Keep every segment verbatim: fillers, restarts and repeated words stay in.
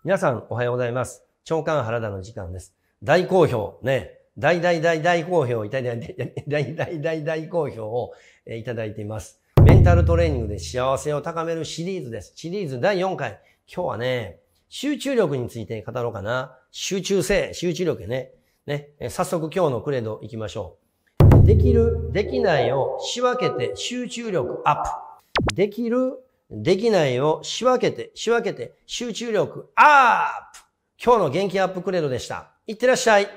皆さんおはようございます。長官原田の時間です。大好評ね。大大大大好評いただいて、大大大大好評をいただいています。メンタルトレーニングで幸せを高めるシリーズです。シリーズだいよんかい。今日はね、集中力について語ろうかな。集中性、集中力ね。ね。早速今日のクレド行きましょう。できる、できないを仕分けて集中力アップ。できる、できないを仕分けて、仕分けて集中力アップ。今日の元気アップクレドでした。いってらっしゃい。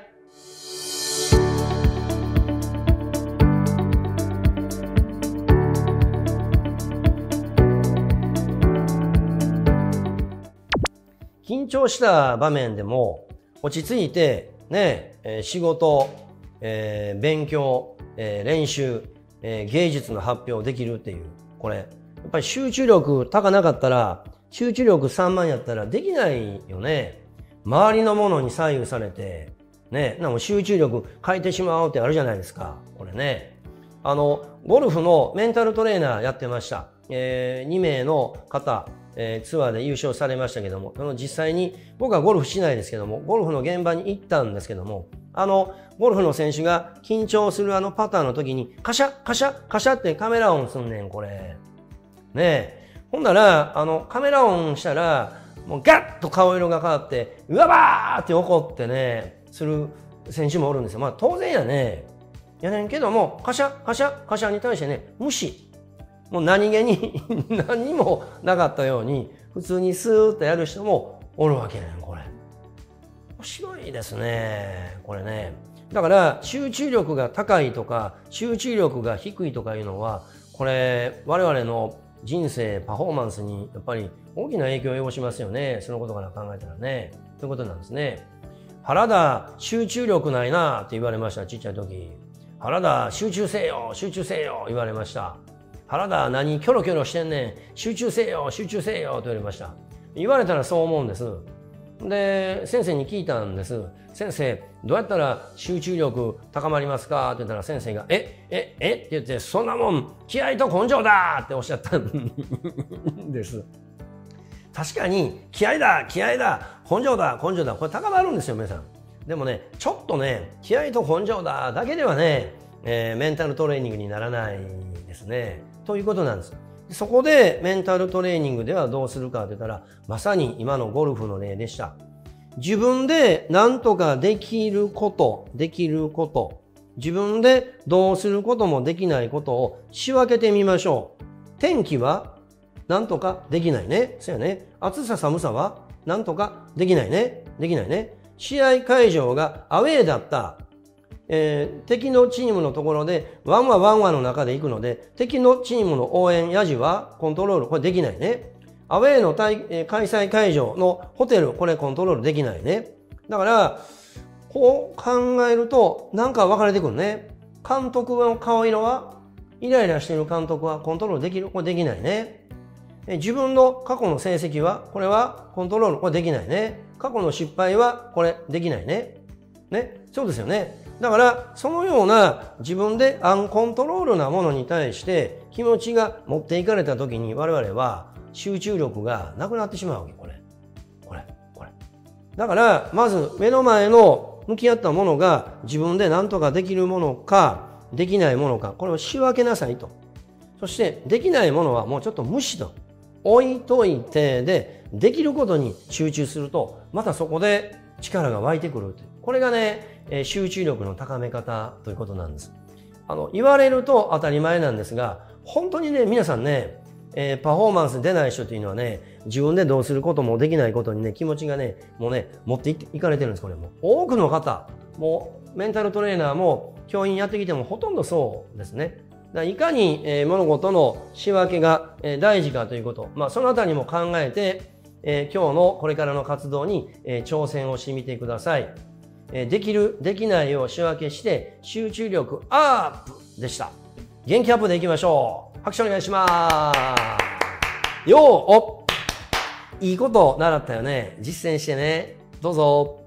緊張した場面でも落ち着いてね、えー、仕事、えー、勉強、えー、練習、えー、芸術の発表できるっていう、これ、やっぱり集中力高なかったら、集中力さんまんやったらできないよね。周りのものに左右されて、ね、なんか集中力変えてしまうってあるじゃないですか。これね。あの、ゴルフのメンタルトレーナーやってました。えー、にめいの方、えー、ツアーで優勝されましたけども、その実際に、僕はゴルフしないですけども、ゴルフの現場に行ったんですけども、あの、ゴルフの選手が緊張するあのパターンの時に、カシャ、カシャ、カシャってカメラ音すんねん、これ。ねえ。ほんなら、あの、カメラ音したら、もうガッと顔色が変わって、うわばーって怒ってね、する選手もおるんですよ。まあ当然やね。やねんけども、カシャ、カシャ、カシャに対してね、無視。もう何気に何にもなかったように、普通にスーッとやる人もおるわけねん、これ。面白いですね、これね。だから、集中力が高いとか、集中力が低いとかいうのは、これ、我々の人生、パフォーマンスにやっぱり大きな影響を及ぼしますよね。そのことから考えたらね。ということなんですね。原田、集中力ないなって言われました、ちっちゃい時。原田、集中せよ、集中せよ、言われました。原田、何キョロキョロしてんねん。集中せよ、集中せよ、と言われました。言われたらそう思うんです。で、先生に聞いたんです。先生、どうやったら集中力高まりますかって言ったら先生が、え、え、えって言って、そんなもん、気合と根性だっておっしゃったんです。確かに、気合だ、気合だ、根性だ、根性だ、これ高まるんですよ、皆さん。でもね、ちょっとね、気合と根性だだけではね、えー、メンタルトレーニングにならないですね。ということなんです。そこでメンタルトレーニングではどうするかって言ったら、まさに今のゴルフの例でした。自分で何とかできること、できること、自分でどうすることもできないことを仕分けてみましょう。天気は何とかできないね。そうやね。暑さ寒さは何とかできないね。できないね。試合会場がアウェーだった。えー、敵のチームのところでワンワワンワの中で行くので、敵のチームの応援、ヤジはコントロール、これできないね。アウェーの対、えー、開催会場のホテル、これコントロールできないね。だから、こう考えると、なんか分かれてくるね。監督の顔色は、イライラしている監督はコントロールできる、これできないね。えー、自分の過去の成績は、これはコントロール、これできないね。過去の失敗は、これできないね。ね。そうですよね。だから、そのような自分でアンコントロールなものに対して気持ちが持っていかれた時に我々は集中力がなくなってしまうわけ、これ。これ、これ。だから、まず目の前の向き合ったものが自分で何とかできるものか、できないものか、これを仕分けなさいと。そして、できないものはもうちょっと無視と。置いといて、で、できることに集中すると、またそこで力が湧いてくる。これがね、集中力の高め方ということなんです。あの、言われると当たり前なんですが、本当にね、皆さんね、えー、パフォーマンス出ない人というのはね、自分でどうすることもできないことにね、気持ちがね、もうね、持っていかれてるんです、これも。多くの方、もうメンタルトレーナーも教員やってきてもほとんどそうですね。だからいかに、えー、物事の仕分けが、えー、大事かということ、まあ、そのあたりも考えて、えー、今日のこれからの活動に、えー、挑戦をしてみてください。できる、できないを仕分けして集中力アップでした。元気アップでいきましょう。拍手お願いします。よーおいいこと習ったよね。実践してね。どうぞ。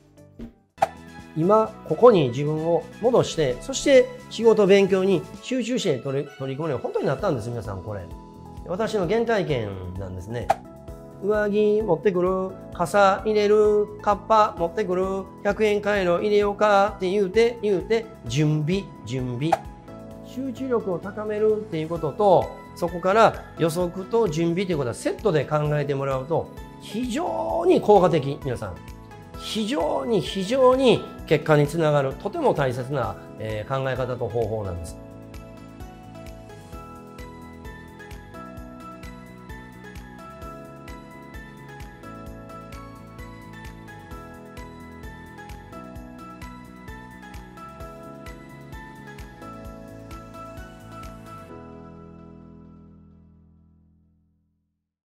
今、ここに自分を戻して、そして仕事、勉強に集中して取り、取り組むように本当になったんです、皆さん、これ。私の原体験なんですね。 上着持ってくる、傘入れる、カッパ持ってくる、ひゃくえんカイロ入れようかって言うて、言うて、準備、準備。集中力を高めるっていうことと、そこから予測と準備ということはセットで考えてもらうと、非常に効果的、皆さん。非常に非常に結果につながる、とても大切な、えー、考え方と方法なんです。